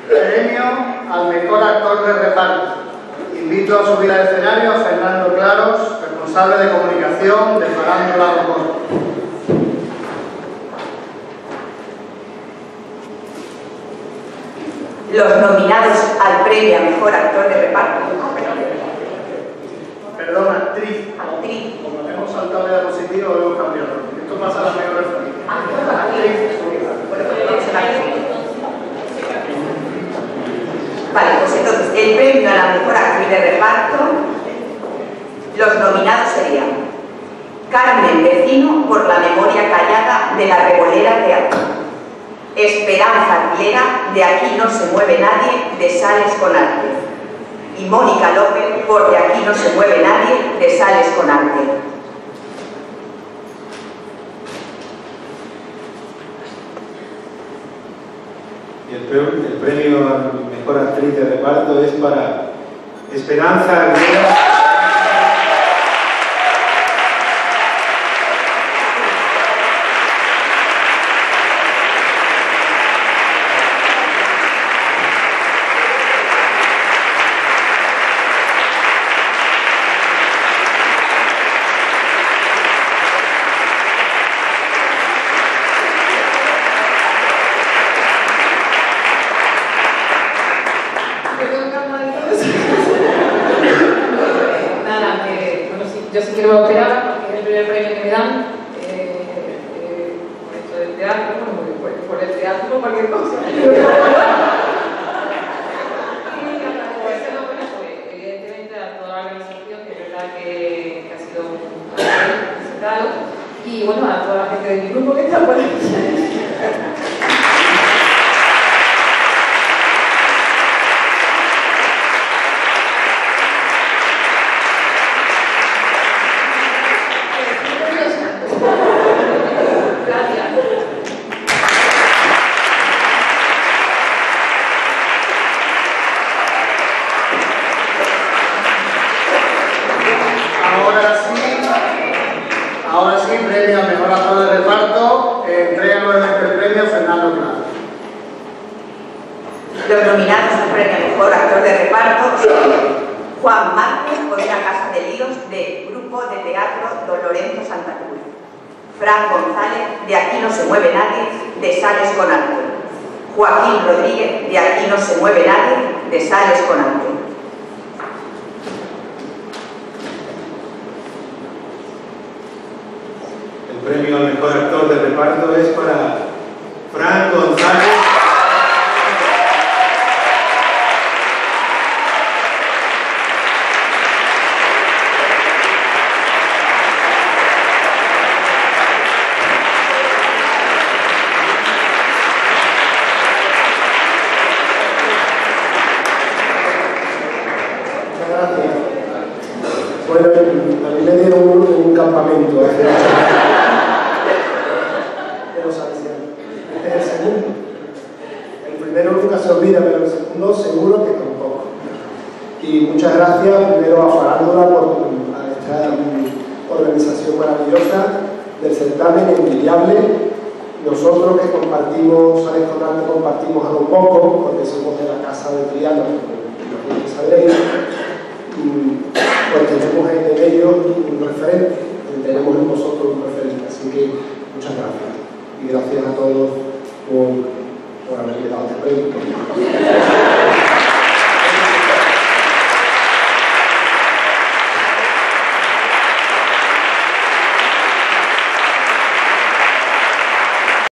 Premio al mejor actor de reparto. Invito a subir al escenario a Fernando Claros, responsable de comunicación de Farándula Rocosa. Los nominados al premio a mejor actor de reparto. Perdón, actriz. Actriz. Como hemos saltado de diapositiva, lo hemos cambiado. Esto pasa a las mejores familias. Actriz. Vale, pues entonces, el premio a la mejor actriz de reparto, los nominados serían Carmen Vecino por La memoria callada de La Revolera Teatro, Esperanza Aguilera de Aquí no se mueve nadie de Sales con Arte y Mónica López por De aquí no se mueve nadie de Sales con Arte. Y el premio a mejor actriz de reparto es para Esperanza Aguilera. Yo sí quiero operar, porque es el primer premio que me dan por esto del teatro, por el teatro, cualquier cosa. Y agradecérselo, evidentemente a toda la organización, que es verdad que ha sido un placer visitaros, y bueno, a toda la gente de mi grupo que está por aquí. Ahora sí, premio al mejor actor de reparto, entrega nuevamente el premio a Fernando Claros. Los nominados al premio a mejor actor de reparto son Juan Márquez por La casa de líos del grupo de teatro Don Lorenzo Santa Cruz, Fran González de Aquí no se mueve nadie de Sales con Arte, Joaquín Rodríguez de Aquí no se mueve nadie de Sales con Arte. El premio al mejor actor de reparto es para Fran González. Muchas gracias. Bueno, a mí me dieron un campamento hace 8 años. Este es el segundo. El primero nunca se olvida, pero el segundo seguro que tampoco. Y muchas gracias primero a Farándula por esta organización maravillosa del certamen envidiable. Nosotros que compartimos, Sales con Arte, compartimos algo poco, porque somos de la Casa de Triana, como que sabréis, pues tenemos en ellos un referente, tenemos en vosotros un referente, así que muchas gracias. Y gracias a todos por haberme dado este premio.